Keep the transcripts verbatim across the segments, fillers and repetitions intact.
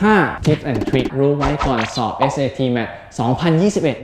ห้า Tips and Trick รู้ไว้ก่อนสอบ เอส เอ ที แมท สองพันยี่สิบเอ็ด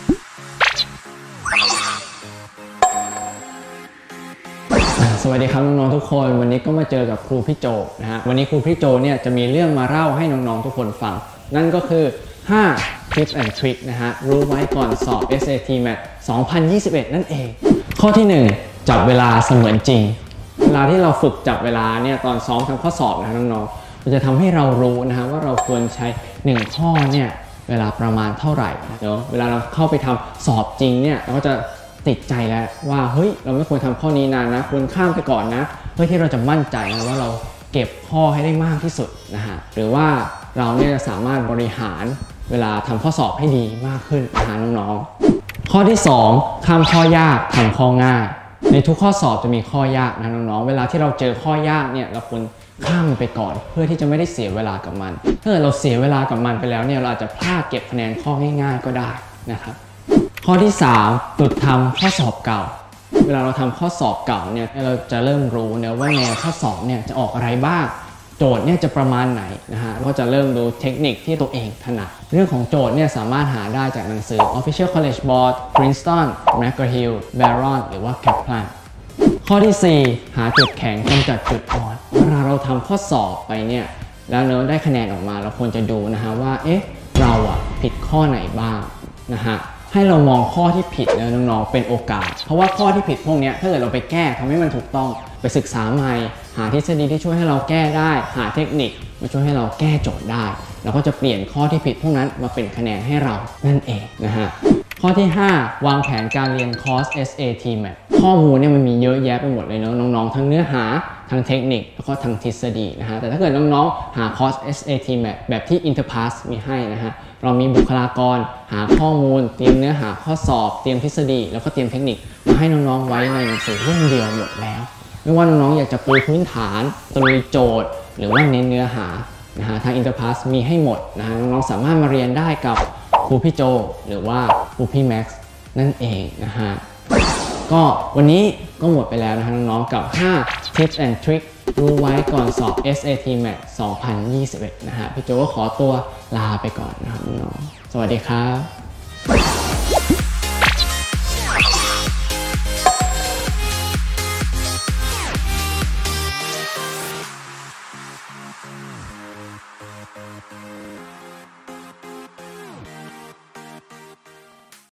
สวัสดีครับน้องๆทุกคนวันนี้ก็มาเจอกับครูพี่โจนะฮะวันนี้ครูพี่โจเนี่ยจะมีเรื่องมาเล่าให้น้องๆทุกคนฟังนั่นก็คือห้า Tips and Trick นะฮะรู้ไว้ก่อนสอบ เอส เอ ที แมท สองพันยี่สิบเอ็ดนั่นเองข้อที่หนึ่งจับเวลาเสมือนจริงเวลาที่เราฝึกจับเวลาเนี่ยตอนซ้อมทำข้อสอบนะน้องๆมันจะทำให้เรารู้นะฮะว่าเราควรใช้หนึ่งข้อเนี่ยเวลาประมาณเท่าไหร่เนาะเวลาเราเข้าไปทำสอบจริงเนี่ยเราก็จะติดใจแล้วว่าเฮ้ยเราไม่ควรทำข้อนี้นานนะควรข้ามไปก่อนนะเพื่อที่เราจะมั่นใจนะว่าเราเก็บข้อให้ได้มากที่สุดนะฮะหรือว่าเราเนี่ยจะสามารถบริหารเวลาทำข้อสอบให้ดีมากขึ้นนะฮะน้องๆข้อที่สองข้ามข้อยากทำข้อง่ายในทุกข้อสอบจะมีข้อยากนะน้องๆเวลาที่เราเจอข้อยากเนี่ยเราควรข้ามมันไปก่อนเพื่อที่จะไม่ได้เสียเวลากับมันถ้าเกิดเราเสียเวลากับมันไปแล้วเนี่ยเราอาจจะพลาดเก็บคะแนนข้อง่ายๆก็ได้นะครับข้อที่สามฝึกทำข้อสอบเก่าเวลาเราทำข้อสอบเก่าเนี่ยเราจะเริ่มรู้นะว่าแนวข้อสอบเนี่ยจะออกอะไรบ้างโจทย์เนี่ยจะประมาณไหนนะฮะก็จะเริ่มดูเทคนิคที่ตัวเองถนัดเรื่องของโจทย์เนี่ยสามารถหาได้จากหนังสือ Official College Board Princeton McGraw-Hill Barron หรือว่า Kaplan ข้อที่สี่หาจุดแข็งกำจัดจุดอ่อนเวลาเราทำข้อสอบไปเนี่ยแล้วเนื้อได้คะแนนออกมาเราควรจะดูนะฮะว่าเอ๊ะเราอะผิดข้อไหนบ้างนะฮะให้เรามองข้อที่ผิดนะน้องๆเป็นโอกาสเพราะว่าข้อที่ผิดพวกนี้ถ้าเกิดเราไปแก้ทำให้มันถูกต้องไปศึกษาใหม่หาทฤษฎีที่ช่วยให้เราแก้ได้หาเทคนิคมาช่วยให้เราแก้โจทย์ได้เราก็จะเปลี่ยนข้อที่ผิดพวกนั้นมาเป็นคะแนนให้เรานั่นเองนะฮะข้อที่ห้าวางแผนการเรียนคอร์ส เอส เอ ที แมท ข้อมูลเนี่ยมันมีเยอะแยะไปหมดเลยเนาะน้องๆทั้งเนื้อหาทั้งเทคนิคแล้วก็ทั้งทฤษฎีนะฮะแต่ถ้าเกิดน้องๆหาคอร์ส เอส เอ ที แมท แบบที่ Interpass มีให้นะฮะเรามีบุคลากรหาข้อมูลเตรียมเนื้อหาข้อสอบเตรียมทฤษฎีแล้วก็เตรียมเทคนิคมาให้น้องๆไว้ในหนังสือเล่มเดียวหมดแล้วไม่ว่าน้องๆอยากจะปูพื้นฐานตรุยโจทย์หรือว่าเน้นเนื้อหานะฮะทาง Interpass มีให้หมดนะฮะน้องๆสามารถมาเรียนได้กับครูพี่โจหรือว่าครูพี่แม็กซ์นั่นเองนะฮะก็วันนี้ก็หมดไปแล้วนะฮะน้องๆกับห้า Tips and Trick รู้ไว้ก่อนสอบ เอส เอ ที แมท สองพันยี่สิบเอ็ดนะฮะพี่โจก็ขอตัวลาไปก่อนนะครับน้องๆสวัสดีครับ